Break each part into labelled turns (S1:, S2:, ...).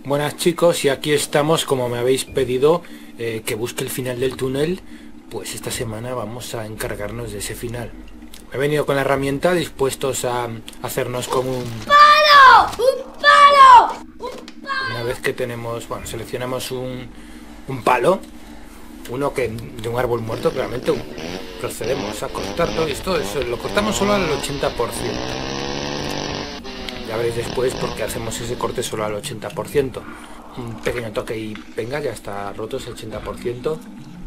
S1: Buenas chicos, y aquí estamos como me habéis pedido que busque el final del túnel. Pues esta semana vamos a encargarnos de ese final. He venido con la herramienta dispuestos a hacernos con un
S2: ¡Palo! ¡Un palo! ¡Un palo!
S1: Una vez que tenemos, bueno, seleccionamos un palo, uno que de un árbol muerto, claramente procedemos a cortarlo, y esto lo cortamos solo al 80%. Ya veréis después por qué hacemos ese corte solo al 80%. Un pequeño toque y venga, ya está roto ese 80%.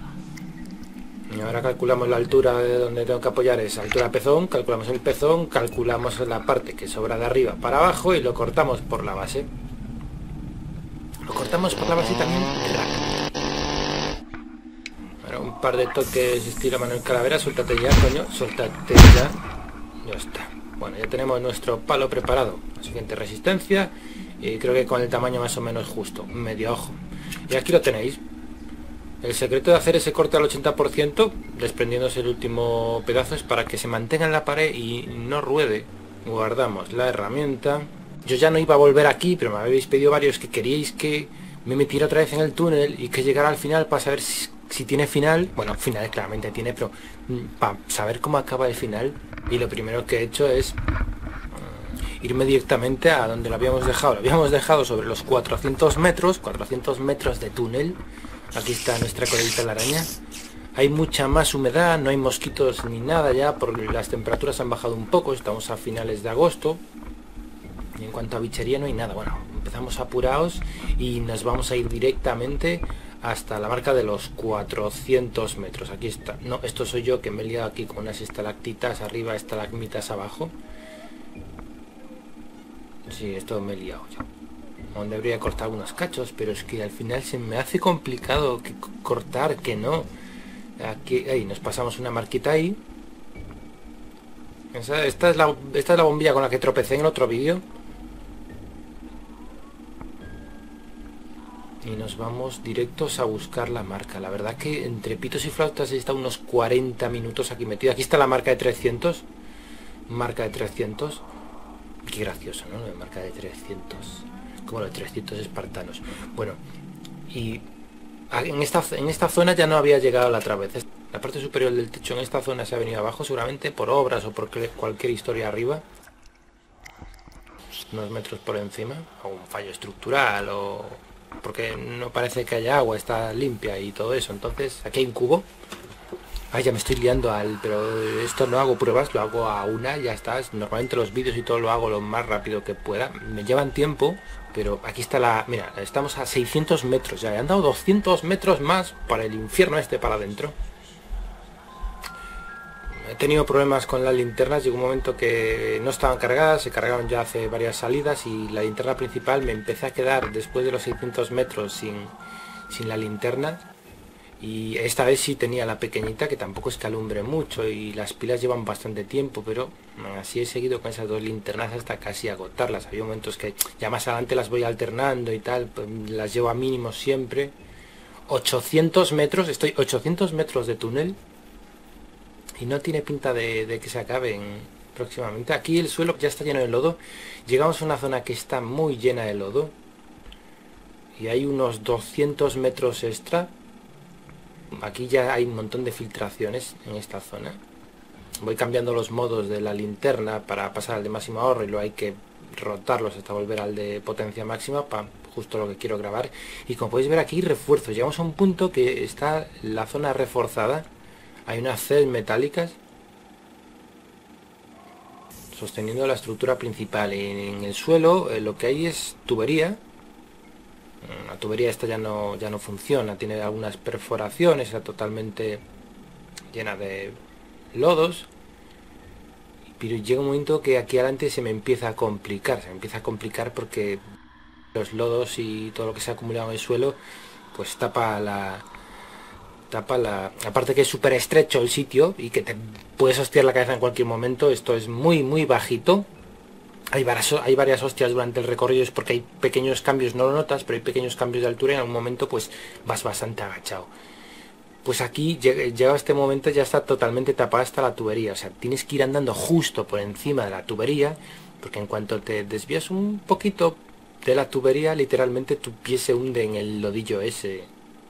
S1: Y ahora calculamos la altura de donde tengo que apoyar esa altura pezón, calculamos el pezón, calculamos la parte que sobra de arriba para abajo y lo cortamos por la base. Lo cortamos por la base también rápido. Ahora un par de toques estilo Manuel Calavera, suéltate ya, coño, suéltate ya. Ya está. Bueno, ya tenemos nuestro palo preparado. La siguiente resistencia y creo que con el tamaño más o menos justo, medio ojo. Y aquí lo tenéis. El secreto de hacer ese corte al 80%, desprendiéndose el último pedazo, es para que se mantenga en la pared y no ruede. Guardamos la herramienta. Yo ya no iba a volver aquí, pero me habéis pedido varios que queríais que me metiera otra vez en el túnel y que llegara al final para saber si tiene final. Bueno, final claramente tiene, pero para saber cómo acaba el final. Y lo primero que he hecho es irme directamente a donde lo habíamos dejado. Lo habíamos dejado sobre los 400 metros de túnel. Aquí está nuestra colita de la araña. Hay mucha más humedad, no hay mosquitos ni nada ya, porque las temperaturas han bajado un poco, estamos a finales de agosto. Y en cuanto a bichería no hay nada. Bueno, empezamos apurados y nos vamos a ir directamente hasta la marca de los 400 metros. Aquí está. No, esto soy yo que me he liado aquí con unas estalactitas arriba, estalagmitas abajo. Sí, esto me he liado yo. Donde habría cortado unos cachos, pero es que al final se me hace complicado que cortar, que no. Aquí, ahí, nos pasamos una marquita ahí. Esta es la bombilla con la que tropecé en el otro vídeo. Y nos vamos directos a buscar la marca. La verdad que entre pitos y flautas he estado unos 40 minutos aquí metido. Aquí está la marca de 300. Marca de 300. Qué gracioso, ¿no? La marca de 300. Como los 300 espartanos. Bueno, y en esta zona ya no había llegado la otra vez. La parte superior del techo en esta zona se ha venido abajo, seguramente por obras o por cualquier historia arriba. Unos metros por encima, o un fallo estructural, o porque no parece que haya agua, está limpia y todo eso. Entonces, aquí hay un cubo. Ay, ya me estoy liando pero esto no hago pruebas, lo hago a una, ya está. Normalmente los vídeos y todo lo hago lo más rápido que pueda. Me llevan tiempo, pero aquí está la... Mira, estamos a 600 metros, ya he andado 200 metros más para el infierno este para adentro. He tenido problemas con las linternas, llegó un momento que no estaban cargadas, se cargaron ya hace varias salidas y la linterna principal me empecé a quedar después de los 600 metros sin la linterna. Y esta vez sí tenía la pequeñita, que tampoco es que alumbre mucho y las pilas llevan bastante tiempo, pero así he seguido con esas dos linternas hasta casi agotarlas. Había momentos que ya más adelante las voy alternando y tal, pues las llevo a mínimo siempre. 800 metros, estoy 800 metros de túnel y no tiene pinta de que se acaben próximamente. Aquí el suelo ya está lleno de lodo, llegamos a una zona que está muy llena de lodo y hay unos 200 metros extra. Aquí ya hay un montón de filtraciones en esta zona. Voy cambiando los modos de la linterna para pasar al de máximo ahorro y luego hay que rotarlos hasta volver al de potencia máxima para justo lo que quiero grabar. Y como podéis ver aquí, refuerzos. Llegamos a un punto que está la zona reforzada. Hay unas celdas metálicas sosteniendo la estructura principal. En el suelo lo que hay es tubería. La tubería esta ya no funciona, tiene algunas perforaciones, está totalmente llena de lodos, pero llega un momento que aquí adelante se me empieza a complicar, porque los lodos y todo lo que se ha acumulado en el suelo pues tapa la aparte que es súper estrecho el sitio y que te puedes hostiar la cabeza en cualquier momento. Esto es muy bajito. Hay varias hostias durante el recorrido, es porque hay pequeños cambios, no lo notas, pero hay pequeños cambios de altura y en algún momento pues vas bastante agachado. Pues aquí, llega este momento, ya está totalmente tapada hasta la tubería, o sea, tienes que ir andando justo por encima de la tubería, porque en cuanto te desvías un poquito de la tubería, literalmente tu pie se hunde en el lodillo ese.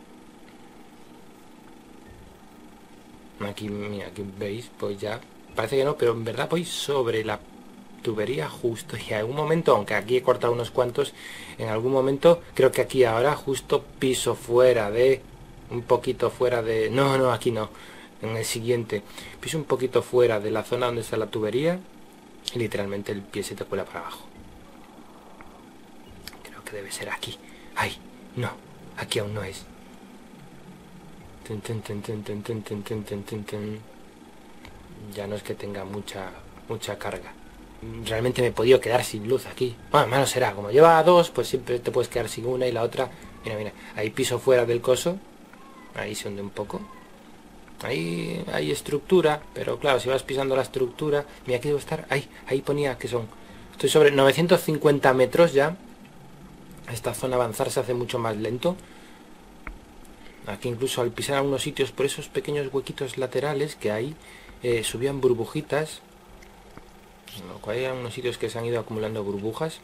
S1: Aquí, mira, aquí veis, pues ya parece que no, pero en verdad voy sobre la tubería justo, y en algún momento, aunque aquí he cortado unos cuantos, en algún momento creo que aquí ahora justo piso fuera de, un poquito fuera de, no, aquí no, en el siguiente piso un poquito fuera de la zona donde está la tubería y literalmente el pie se te cuela para abajo. Creo que debe ser aquí. Ay, no, aquí aún no es. Ya no es que tenga mucha carga. Realmente me he podido quedar sin luz aquí. Bueno, malo será, como lleva dos, pues siempre te puedes quedar sin una y la otra. Mira, ahí piso fuera del coso. Ahí se hunde un poco. Ahí hay estructura, pero claro, si vas pisando la estructura... Mira, aquí debo estar... Ahí ponía que son... Estoy sobre 950 metros ya. Esta zona avanzar se hace mucho más lento. Aquí incluso al pisar algunos sitios, por esos pequeños huequitos laterales que hay, subían burbujitas. Lo cual hay algunos sitios que se han ido acumulando burbujas.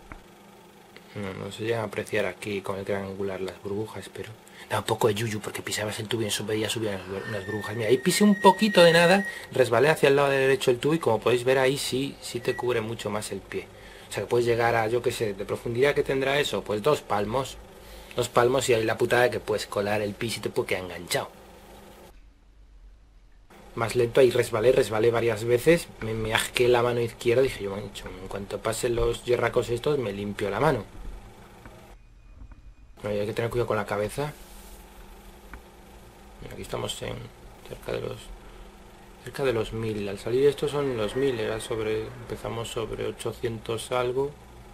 S1: No se llegan a apreciar aquí con el gran angular las burbujas, pero da un poco de yuyu porque pisabas el tubo y eso veía subir unas burbujas. Mira, ahí pisé un poquito de nada, resbalé hacia el lado derecho el tubo y como podéis ver ahí sí te cubre mucho más el pie. O sea que puedes llegar a, yo que sé, de profundidad que tendrá eso, pues 2 palmos. 2 palmos y hay la putada que puedes colar el pis y te puede quedar enganchado. Más lento, ahí resbalé varias veces, me asqué la mano izquierda, dije yo, en cuanto pasen los hierracos estos me limpio la mano. Bueno, hay que tener cuidado con la cabeza. Aquí estamos cerca de los 1000. Al salir estos son los 1000, empezamos sobre 800 algo.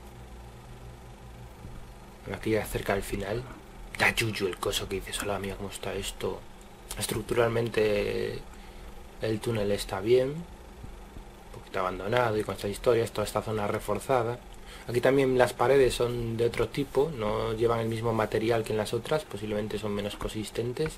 S1: Aquí ya cerca del final. Da yuyu el coso que dices, hola mía, cómo está esto. Estructuralmente el túnel está bien, un poquito abandonado y con esta historia, toda esta zona reforzada. Aquí también las paredes son de otro tipo, no llevan el mismo material que en las otras, posiblemente son menos consistentes.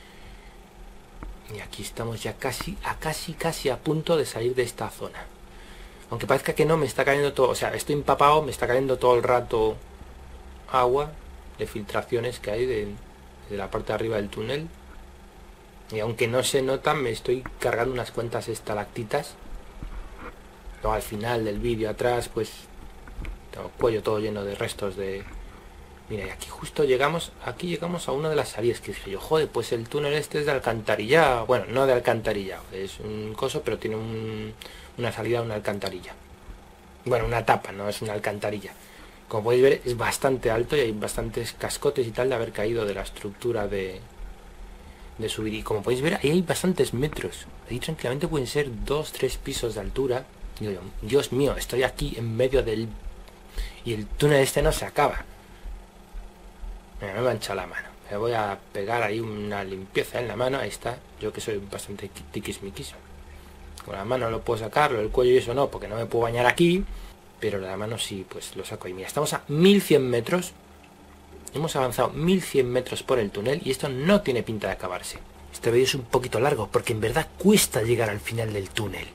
S1: Y aquí estamos ya casi a punto de salir de esta zona. Aunque parezca que no, me está cayendo todo, o sea, estoy empapado, me está cayendo todo el rato agua de filtraciones que hay de la parte de arriba del túnel. Y aunque no se nota, me estoy cargando unas cuantas estalactitas. Luego al final del vídeo atrás, pues tengo el cuello todo lleno de restos de... Mira, y aquí justo llegamos a una de las salidas que dije yo, joder, pues el túnel este es de alcantarillado. Bueno, no de alcantarillado, es un coso, pero tiene una salida a una alcantarilla. Bueno, una tapa, no es una alcantarilla. Como podéis ver, es bastante alto y hay bastantes cascotes y tal de haber caído de la estructura de subir. Y como podéis ver, ahí hay bastantes metros. Ahí tranquilamente pueden ser 2-3 pisos de altura. Digo yo, Dios mío, estoy aquí en medio del... Y el túnel este no se acaba. Mira, me he manchado la mano. Me voy a pegar ahí una limpieza en la mano. Ahí está. Yo que soy bastante tiquismiquis. Con la mano lo puedo sacar, el cuello y eso no, porque no me puedo bañar aquí. Pero la mano sí, pues lo saco ahí. Mira, estamos a 1100 metros. Hemos avanzado 1100 metros por el túnel y esto no tiene pinta de acabarse. Este vídeo es un poquito largo porque en verdad cuesta llegar al final del túnel.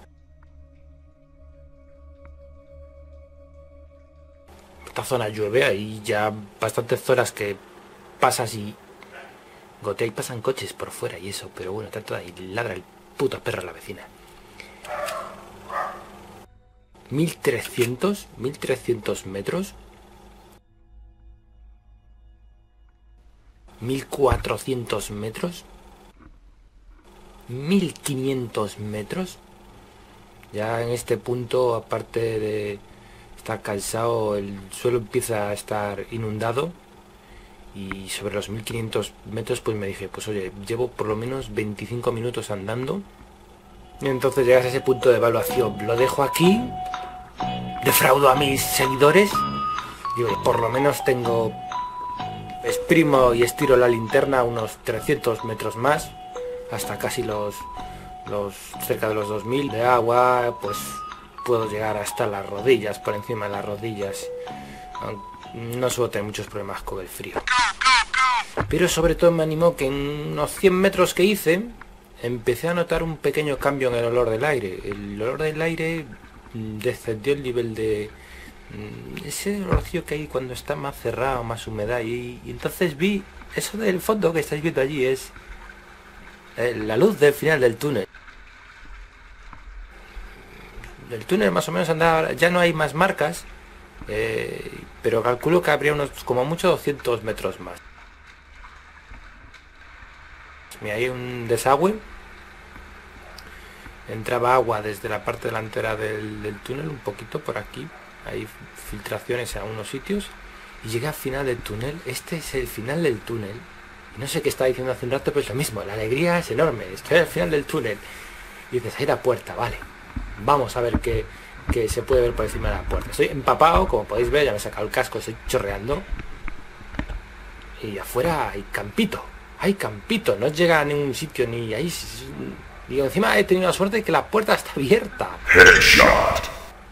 S1: Esta zona llueve, hay ya bastantes zonas que pasas y gotea y pasan coches por fuera y eso, pero bueno, tanto ahí ladra el puto perro a la vecina. 1300 metros. 1400 metros. 1500 metros. Ya en este punto, aparte de estar calzado, el suelo empieza a estar inundado. Y sobre los 1500 metros pues me dije, pues oye, llevo por lo menos 25 minutos andando. Y entonces llegas a ese punto de evaluación. Lo dejo aquí. Defraudo a mis seguidores. Digo, por lo menos tengo... Exprimo y estiro la linterna unos 300 metros más. Hasta casi cerca de los 2000 de agua. Pues puedo llegar hasta las rodillas, por encima de las rodillas. No suelo tener muchos problemas con el frío. Pero sobre todo me animó que en unos 100 metros que hice, empecé a notar un pequeño cambio en el olor del aire. El olor del aire descendió el nivel de ese rocío que hay cuando está más cerrado, más humedad, y entonces vi eso del fondo que estáis viendo allí, es la luz del final del túnel. El túnel más o menos andaba, ya no hay más marcas, pero calculo que habría unos, como mucho, 200 metros más. Mira, hay un desagüe, entraba agua desde la parte delantera del túnel, un poquito por aquí, hay filtraciones a unos sitios, y llega al final del túnel. Este es el final del túnel, y no sé qué estaba diciendo hace un rato, pero es lo mismo, la alegría es enorme, estoy al final del túnel, y dices, ahí la puerta, vale, vamos a ver qué se puede ver por encima de la puerta. Estoy empapado, como podéis ver, ya me he sacado el casco, estoy chorreando, y afuera hay campito, no llega a ningún sitio, ni ahí. Y encima he tenido la suerte de que la puerta está abierta.
S3: Headshot.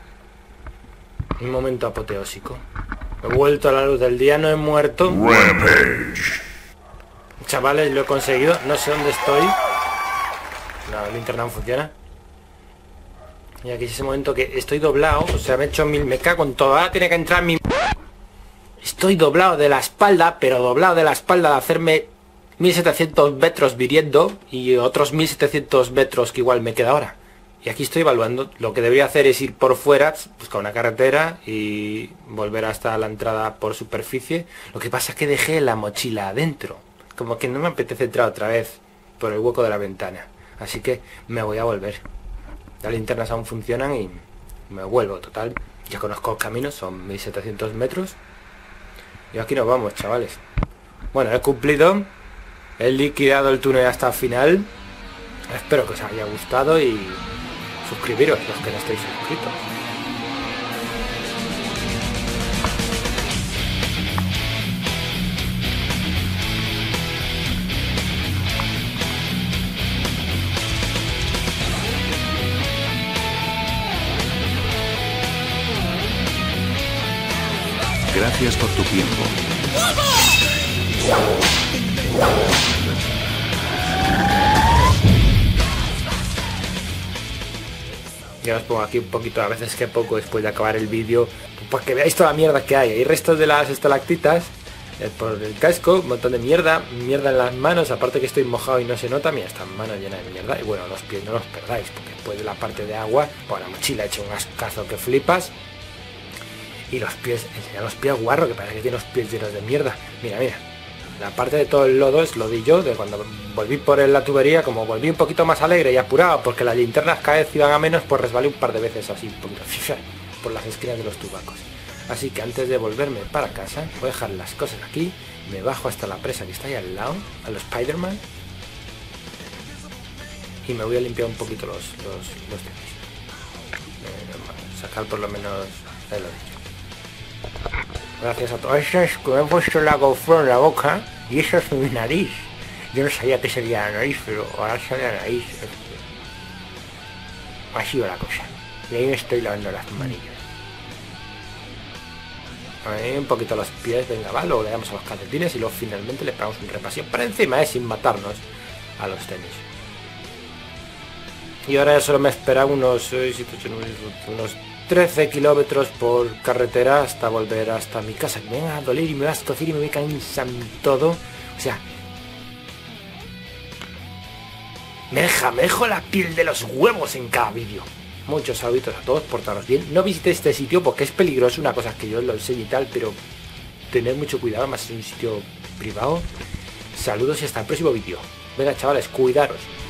S1: Un momento apoteósico. He vuelto a la luz del día, no he muerto.
S3: Rampage.
S1: Chavales, lo he conseguido. No sé dónde estoy. No, la linterna no funciona. Y aquí es ese momento que estoy doblado. O sea, me he hecho mil... Me cago en todo. Ahora tiene que entrar mi... Estoy doblado de la espalda, pero doblado de la espalda de hacerme 1700 metros viriendo y otros 1700 metros que igual me queda ahora. Y aquí estoy evaluando. Lo que debería hacer es ir por fuera, buscar una carretera y volver hasta la entrada por superficie. Lo que pasa es que dejé la mochila adentro. Como que no me apetece entrar otra vez por el hueco de la ventana. Así que me voy a volver. Las linternas aún funcionan y me vuelvo. Total, ya conozco el camino, son 1700 metros. Y aquí nos vamos, chavales. Bueno, he cumplido. He liquidado el túnel hasta el final. Espero que os haya gustado y suscribiros los que no estéis suscritos.
S3: Gracias por tu tiempo.
S1: Ya os pongo aquí un poquito, a veces que poco después de acabar el vídeo, para que veáis toda la mierda que hay. Hay restos de las estalactitas por el casco, un montón de mierda en las manos, aparte que estoy mojado y no se nota. Mira, estas manos llenas de mierda. Y bueno, los pies no los perdáis, porque después de la parte de agua, por la mochila he hecho un ascazo que flipas. Y los pies, enseñar los pies guarro, que parece que tiene los pies llenos de mierda. Mira, mira. La parte de todo el lodo es lo di yo, de cuando volví por la tubería, como volví un poquito más alegre y apurado, porque las linternas cada vez iban a menos, pues resbalé un par de veces así, un poquito, por las esquinas de los tubacos. Así que antes de volverme para casa, voy a dejar las cosas aquí, me bajo hasta la presa que está ahí al lado, a los Spider-Man, y me voy a limpiar un poquito los tenis. Sacar por lo menos el orillo. Gracias a todos. Eso es que me he puesto la GoPro en la boca y eso es mi nariz. Yo no sabía que sería la nariz, pero ahora sale la nariz. Ha sido la cosa. Y ahí me estoy lavando las manillas. Ahí un poquito los pies, venga, va, luego le damos a los calcetines y luego finalmente le pegamos un repaseo por encima, sin matarnos a los tenis. Y ahora solo me espera unos 13 kilómetros por carretera hasta volver hasta mi casa. Me va a doler y me va a escocir y me voy a cansar todo. O sea, me dejo la piel de los huevos en cada vídeo. Muchos saluditos a todos, portaros bien. No visitéis este sitio porque es peligroso, una cosa que yo lo sé y tal, pero tened mucho cuidado, más es un sitio privado. Saludos y hasta el próximo vídeo. Venga, chavales, cuidaros.